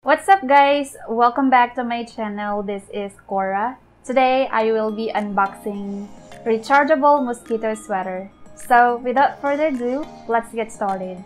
What's up guys? Welcome back to my channel. This is Cora. Today I will be unboxing rechargeable mosquito sweater. So without further ado, let's get started.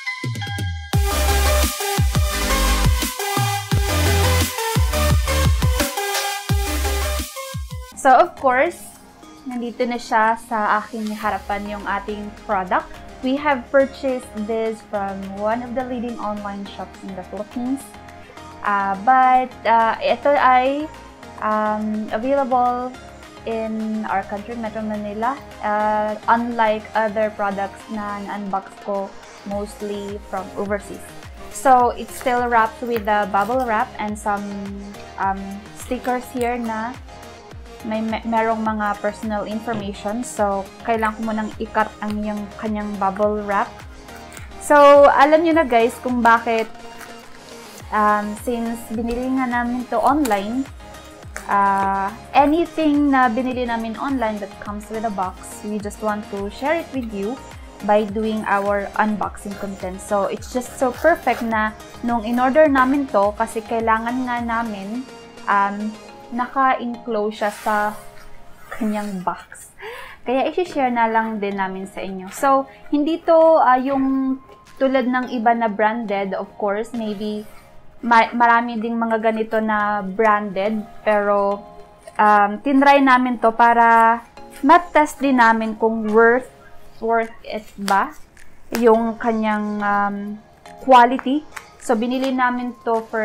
So of course, nandito na siya sa aking harapan yung ating product. We have purchased this from one of the leading online shops in the Philippines. But ito ay available in our country, Metro Manila, unlike other products na na-unbox ko mostly from overseas. So it's still wrapped with a bubble wrap and some stickers here na merong mga personal information. So kailangan ko munang i-cut ang yung kanyang bubble wrap. So alam niyo na guys kung bakit since binili nga namin to online, anything na binili namin online that comes with a box, we just want to share it with you by doing our unboxing content. So it's just so perfect na nung in-order namin to kasi kailangan nga namin naka-enclose siya sa kanyang box. Kaya i-share na lang din namin sa inyo. So hindi to yung tulad ng iba na branded. Of course, maybe marami ding mga ganito na branded, pero tinry namin to para mat-test din namin kung worth it ba yung kanyang quality. So binili namin to for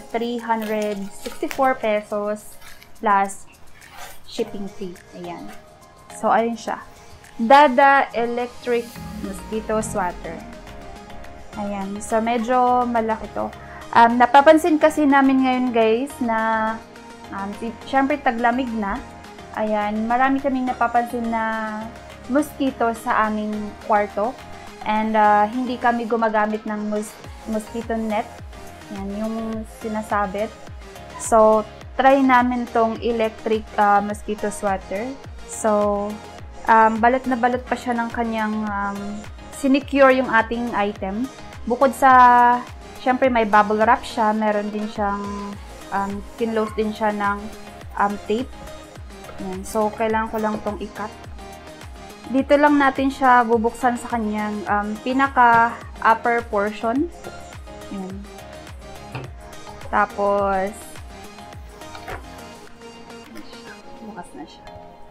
364 pesos plus shipping fee. Ayan. So ayun siya. Dada Electric Mosquito Swatter. Ayan. So medyo malaki to. Napapansin kasi namin ngayon guys na syempre taglamig na. Ayan, marami kaming napapansin na mosquito sa aming kwarto. And hindi kami gumagamit ng mosquito net. Yan yung sinasabit. So, try namin tong electric mosquito swatter. So, balot na balot pa siya ng kanyang sinecure yung ating item. Bukod sa syempre may bubble wrap siya, meron din siyang kinlose din siya ng tape. Yan. So, kailangan ko lang tong i-cut. Dito lang natin siya bubuksan sa kanyang pinaka-upper portion. Yan. Tapos, bukas na siya.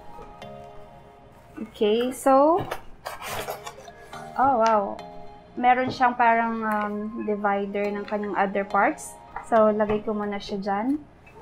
Okay, so, oh wow. Meron siyang parang divider ng kanyang other parts. So, lagay ko muna siya dyan.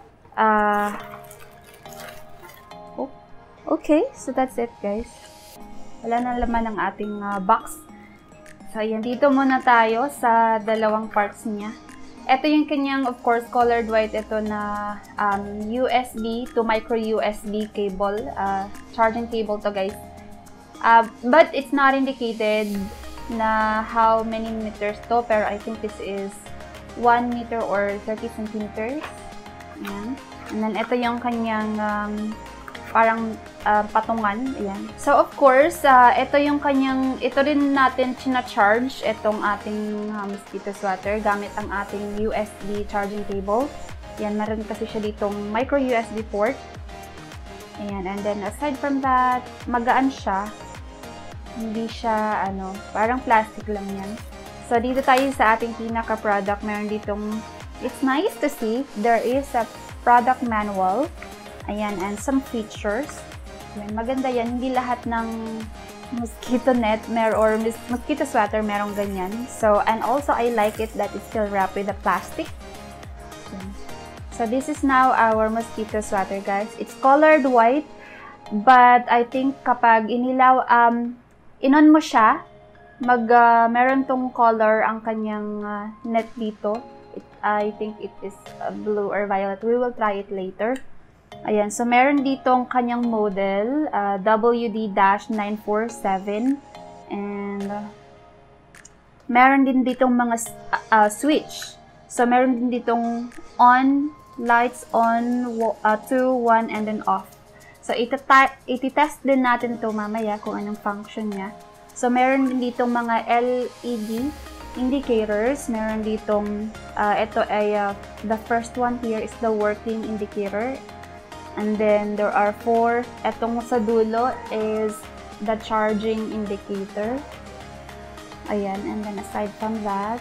Okay, so that's it guys. Wala na laman ng ating box. So, ayan. Dito muna tayo sa dalawang parts niya. Ito yung kanyang, of course, colored white. Ito na USB to micro USB cable. Charging cable to guys. But it's not indicated na how many meters to. Pero I think this is 1 meter or 30 centimeters. Ayan. And then, ito yung kanyang parang patungan. Ayan. So, of course, ito yung kanyang, ito rin natin china-charge itong ating mosquito swatter gamit ang ating USB charging cable. Ayan, meron kasi siya ditong micro USB port. Ayan, and then aside from that, magaan siya. Hindi siya, parang plastic lang yan. So, dito tayo sa ating pinaka-product. Meron ditong, it's nice to see, there is a product manual. Ayan, and some features. Ayan, maganda yan. Hindi lahat ng mosquito net or mosquito swatter merong ganyan. So, and also I like it that it's still wrapped with the plastic. Ayan. So, this is now our mosquito swatter, guys. It's colored white, but I think kapag inilaw, inon mo siya, meron tong color ang kanyang net dito. I think it is blue or violet. We will try it later. Ayan, so meron ditong kanyang model, WD-947, and meron din ditong mga switch. So meron din ditong on, lights on, 2, 1, and then off. So iti-test din natin to mamaya kung anong function niya. So meron din ditong mga LED indicators. Meron ditong, ito ay, the first one here is the working indicator. And then, there are 4. Etong sa dulo is the charging indicator. Ayan, and then aside from that,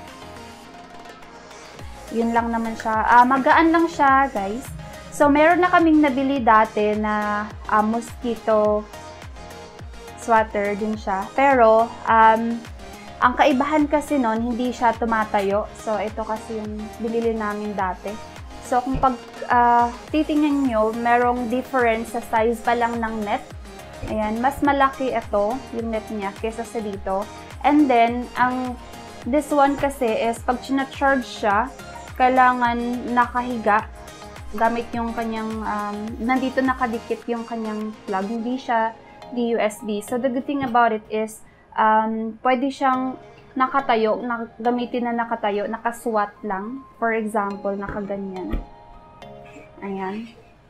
yun lang naman siya. Magaan lang siya, guys. So, meron na kaming nabili dati na Mosquito Swatter din siya. Pero, ang kaibahan kasi nun, hindi siya tumatayo. So, ito kasi yung binili namin dati. So, kung pag titingnan nyo, merong difference sa size pa lang ng net. Ayan, mas malaki ito, yung net niya, kesa sa dito. And then, this one kasi is, pag sinacharge siya, kailangan nakahiga gamit yung kanyang, nandito nakadikit yung kanyang plug, hindi siya USB. So, the good thing about it is, pwede siyang nakatayo, gamitin na nakatayo, nakaswat lang. For example, nakaganyan. Ayan.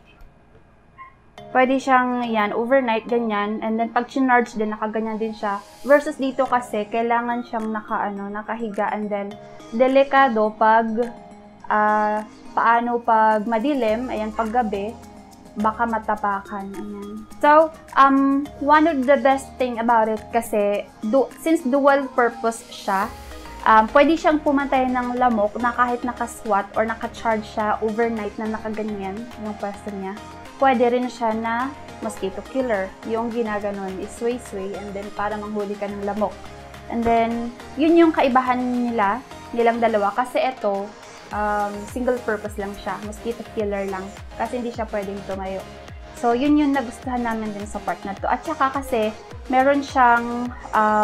Pwede siyang, yan, overnight, ganyan. And then, pag sinarge din, nakaganyan din siya. Versus dito kasi, kailangan siyang nakahiga. And then, delikado pag, paano pag madilim, ayan, pag gabi, baka matapakan. Ayan. So, one of the best thing about it kasi, since dual purpose siya, pwede siyang pumantay ng lamok na kahit nakaswat or nakacharge siya overnight na nakaganyan yung pwesto niya. Pwede rin siya na mosquito killer. Yung ginaganon is sway-sway and then para manghuli ka ng lamok. And then, yun yung kaibahan nilang dalawa kasi ito, single purpose lang siya. Mosquito killer lang. Kasi hindi siya pwedeng tumayo. So, yun yung nagustuhan namin din sa part na to. At saka kasi, meron siyang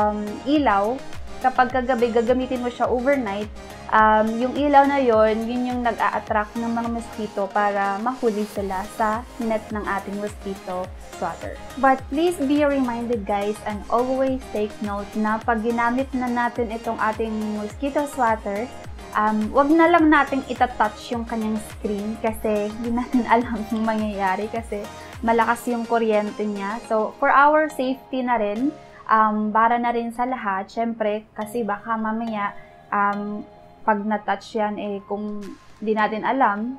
ilaw. Kapag kagabi, gagamitin mo siya overnight, yung ilaw na yun yung nag-a-attract ng mga mosquito para mahuli sila sa net ng ating mosquito swatter. But please be reminded guys and always take note na pag ginamit na natin itong ating mosquito swatter, wag na lang nating itatouch yung kanyang screen kasi hindi natin alam yung mangyayari kasi malakas yung kuryente niya. So, for our safety na rin, para na rin sa lahat, syempre, kasi baka mamaya, pag na-touch yan, kung di natin alam,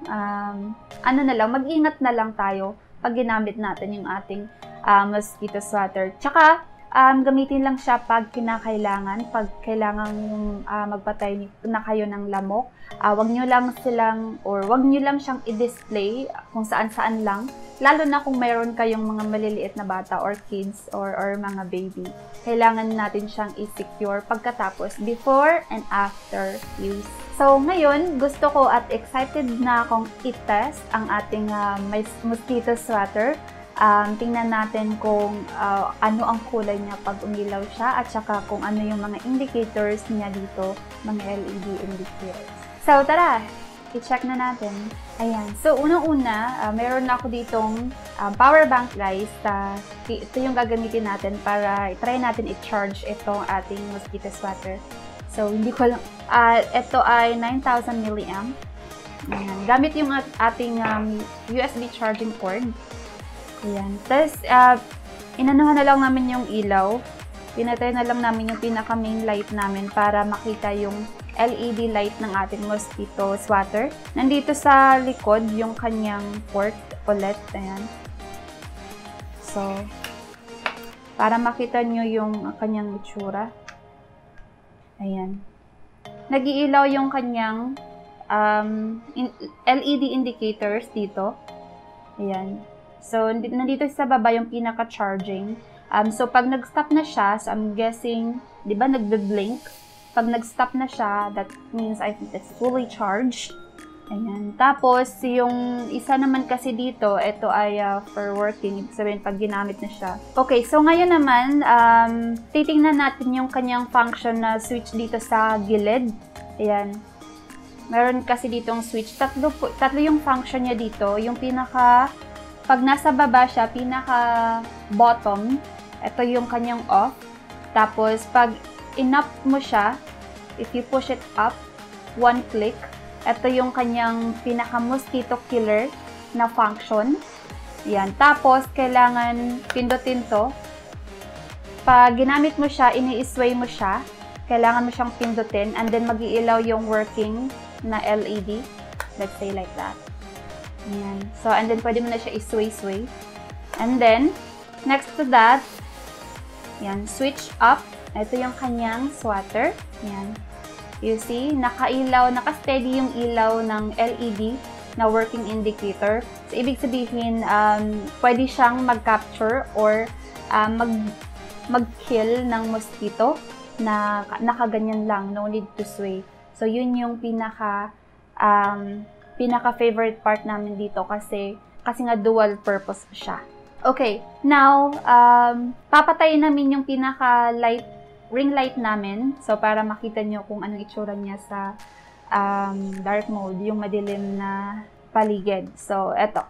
mag-ingat na lang tayo pag ginamit natin yung ating mosquito swatter. Tsaka, gamitin lang siya pag kinakailangan, pag kailangan magpatay na kayo ng lamok. Wag nyo lang siyang i-display kung saan-saan lang. Lalo na kung mayroon kayong mga maliliit na bata or kids or mga baby. Kailangan natin siyang i-secure pagkatapos, before and after use. So, ngayon, gusto ko at excited na akong i-test ang ating mosquito swatter. Tingnan natin kung ano ang kulay niya pag umilaw siya at saka kung ano yung mga indicators niya dito, mga LED indicators. So, tara! I-check na natin. Ayan. So, unang-una, meron na ako ditong power bank, guys. Ito yung gagamitin natin para try natin i-charge itong ating mosquito swatter. So, hindi ko lang, ito ay 9,000 mAh. Ayan. Gamit yung ating USB charging cord. Ayan. Tapos, inanuhan na lang namin yung ilaw. Pinatay na lang namin yung pinaka-main light namin para makita yung LED light ng ating mosquito swatter. Nandito sa likod yung kanyang port ulit. Ayan. So, para makita nyo yung kanyang itsura. Ayan. Nag-iilaw yung kanyang LED indicators dito. Ayan. So, nandito sa baba yung pinaka-charging. So, pag nag-stop na siya, so I'm guessing, di ba, nagbe-blink? Pag nag-stop na siya, that means I think it's fully charged. Ayan. Tapos, yung isa naman kasi dito, ito ay for working. Ibig sabihin, pag ginamit na siya. Okay, so ngayon naman, titingnan natin yung kanyang function na switch dito sa gilid. Ayan. Meron kasi ditong switch. Tatlo yung function niya dito. Yung pag nasa baba siya, pinaka-bottom, ito yung kanyang off. Tapos, pag in-up mo siya, if you push it up, one click, ito yung kanyang pinaka-mosquito killer na function. Yan. Tapos, kailangan pindutin to. Pag ginamit mo siya, ini-sway mo siya. kailangan mo siyang pindutin and then mag-iilaw yung working na LED. Let's say like that. Ayan. So, and then pwede mo na siya i-sway-sway. And then, next to that, yan, switch up. Ito yung kanyang swatter. Yan. You see, nakailaw, naka-steady yung ilaw ng LED na working indicator. So, ibig sabihin, pwede siyang mag-capture or mag-kill ng mosquito na nakaganyan lang, no need to sway. So, yun yung pinaka-favorite part namin dito kasi nga dual purpose siya. Okay, now, papatayin namin yung ring light namin. So, para makita nyo kung anong itsura niya sa dark mode, yung madilim na paligid. So, eto.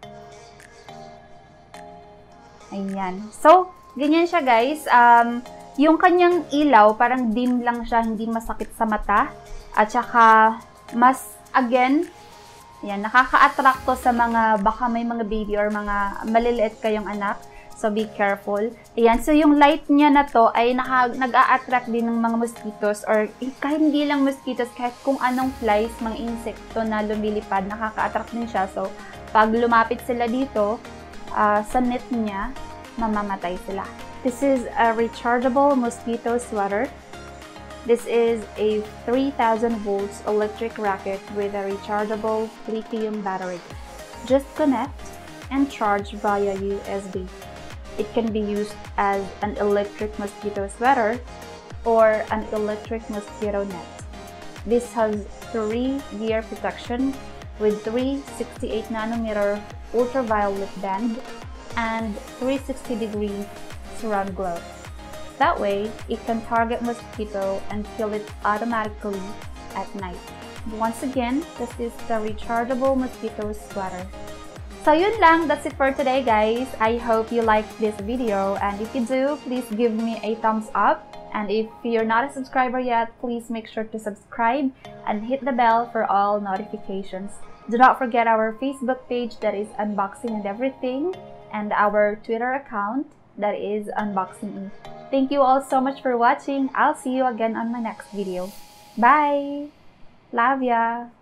Ayan. So, ganyan siya guys. Yung kanyang ilaw, parang dim lang siya, hindi masakit sa mata. At saka, again, yan, nakaka-attract to sa mga, baka may mga baby or mga maliliit kayong anak. So, be careful. Ayan, so yung light niya na to ay nag-a-attract din ng mga mosquitoes or kahit hindi lang mosquitoes, kahit kung anong flies, mga insekto na lumilipad, nakaka-attract din siya. So, pag lumapit sila dito, sa net niya, mamamatay sila. This is a rechargeable mosquito swatter. This is a 3000 volts electric racket with a rechargeable lithium battery. Just connect and charge via USB. It can be used as an electric mosquito sweater or an electric mosquito net. This has 3-year protection with 368 nanometer ultraviolet band and 360-degree surround glow. That way, it can target mosquito and kill it automatically at night. Once again, this is the rechargeable mosquito sweater. So yun lang, that's it for today guys. I hope you liked this video, and if you do, please give me a thumbs up. And if you're not a subscriber yet, please make sure to subscribe and hit the bell for all notifications. Do not forget our Facebook page, that is Unboxing and Everything, and our Twitter account, that is Unboxing. Thank you all so much for watching. I'll see you again on my next video. Bye! Love ya!